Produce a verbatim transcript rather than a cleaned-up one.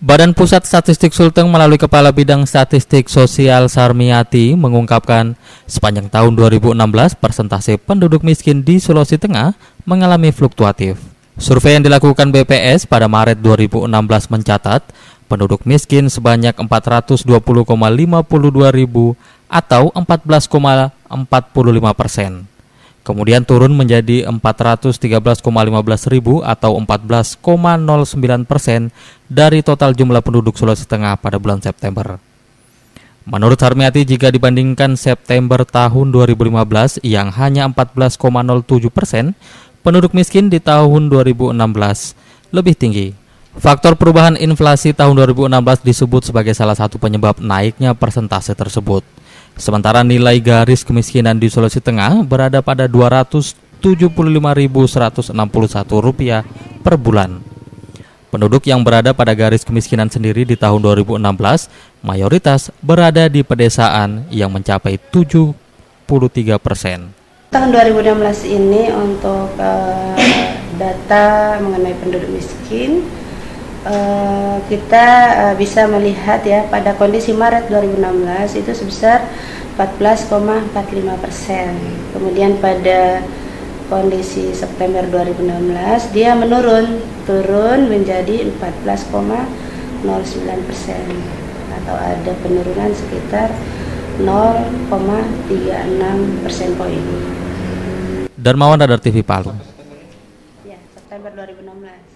Badan Pusat Statistik Sulteng melalui Kepala Bidang Statistik Sosial Sarmiati mengungkapkan sepanjang tahun dua ribu enam belas persentase penduduk miskin di Sulawesi Tengah mengalami fluktuatif. Survei yang dilakukan B P S pada Maret dua ribu enam belas mencatat penduduk miskin sebanyak empat ratus dua puluh koma lima dua ribu atau empat belas koma empat lima persen. Kemudian turun menjadi empat ratus tiga belas koma lima belas ribu atau empat belas koma nol sembilan persen dari total jumlah penduduk Sulawesi Tengah pada bulan September. Menurut Sarmiati, jika dibandingkan September tahun dua ribu lima belas yang hanya empat belas koma nol tujuh persen, penduduk miskin di tahun dua ribu enam belas lebih tinggi. Faktor perubahan inflasi tahun dua ribu enam belas disebut sebagai salah satu penyebab naiknya persentase tersebut. Sementara nilai garis kemiskinan di Sulawesi Tengah berada pada dua ratus tujuh puluh lima ribu seratus enam puluh satu rupiah per bulan. Penduduk yang berada pada garis kemiskinan sendiri di tahun dua ribu enam belas mayoritas berada di pedesaan yang mencapai tujuh puluh tiga persen. Tahun dua ribu enam belas ini untuk uh, data mengenai penduduk miskin, Uh, kita uh, bisa melihat ya pada kondisi Maret dua ribu enam belas itu sebesar empat belas koma empat lima persen. Kemudian pada kondisi September dua ribu enam belas dia menurun, turun menjadi empat belas koma nol sembilan persen atau ada penurunan sekitar nol koma tiga enam persen poin. Darmawan, Radar T V Palu. Ya, September dua ribu enam belas.